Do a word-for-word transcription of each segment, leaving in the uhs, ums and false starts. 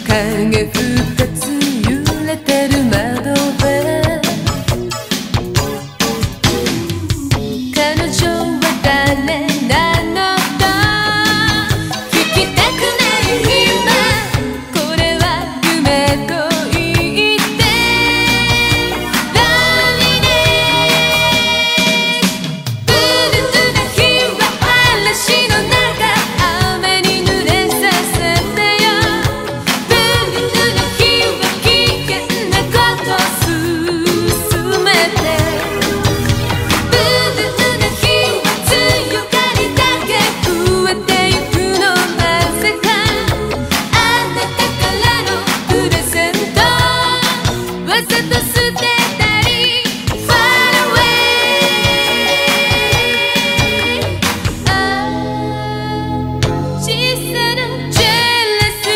影二つ揺れてる窓辺、彼女は誰なのか聞きたくない今、これは夢と言ってラリネブルーな日は嵐の中雨に濡れさせてよ、ブルーな日は危険なこと進めて、ブルーな日は強がりだけ増えてゆくの、なぜかあなたからのプレゼントわざと捨てたり Far away、 ああ小さなジェラシ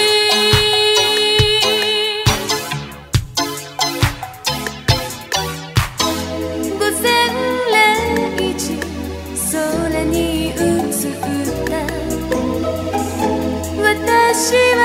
ー、午前零時空に映った私は